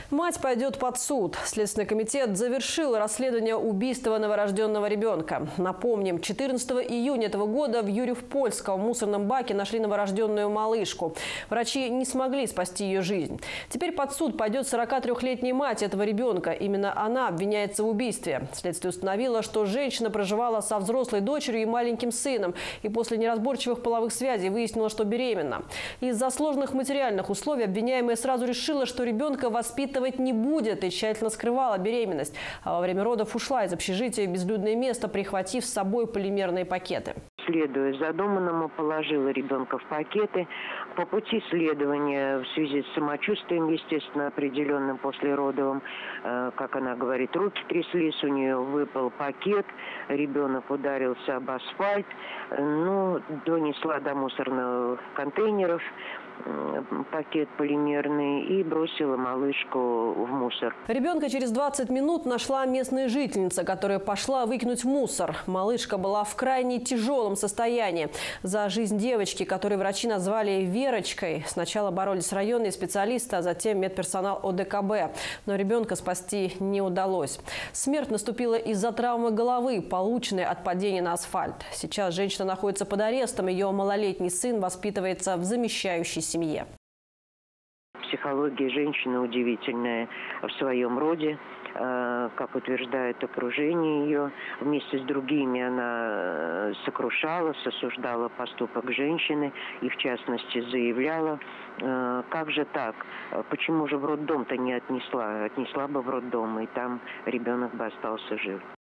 Мать пойдет под суд. Следственный комитет завершил расследование убийства новорожденного ребенка. Напомним, 14 июня этого года в Юрьев-Польском мусорном баке нашли новорожденную малышку. Врачи не смогли спасти ее жизнь. Теперь под суд пойдет 43-летняя мать этого ребенка. Именно она обвиняется в убийстве. Следствие установило, что женщина проживала со взрослой дочерью и маленьким сыном. И после неразборчивых половых связей выяснила, что беременна. Из-за сложных материальных условий обвиняемая сразу решила, что ребенка воспитывать не будет, и тщательно скрывала беременность. А во время родов ушла из общежития в безлюдное место, прихватив с собой полимерные пакеты. Следуя задуманному, положила ребенка в пакеты. По пути следования, в связи с самочувствием, естественно, определенным послеродовым, как она говорит, руки тряслись, у нее выпал пакет, ребенок ударился об асфальт, донесла до мусорных контейнеров пакет полимерный и бросила малышку в мусор. Ребенка через 20 минут нашла местная жительница, которая пошла выкинуть мусор. Малышка была в крайне тяжелом состоянии. За жизнь девочки, которую врачи назвали Верочкой, сначала боролись районные специалисты, а затем медперсонал ОДКБ. Но ребенка спасти не удалось. Смерть наступила из-за травмы головы, полученной от падения на асфальт. Сейчас женщина находится под арестом. Ее малолетний сын воспитывается в замещающей семье. Психология женщины удивительная в своем роде. Как утверждает окружение ее, вместе с другими она сокрушалась, осуждала поступок женщины и, в частности, заявляла, как же так, почему же в роддом-то не отнесла? Отнесла бы в роддом, и там ребенок бы остался жив.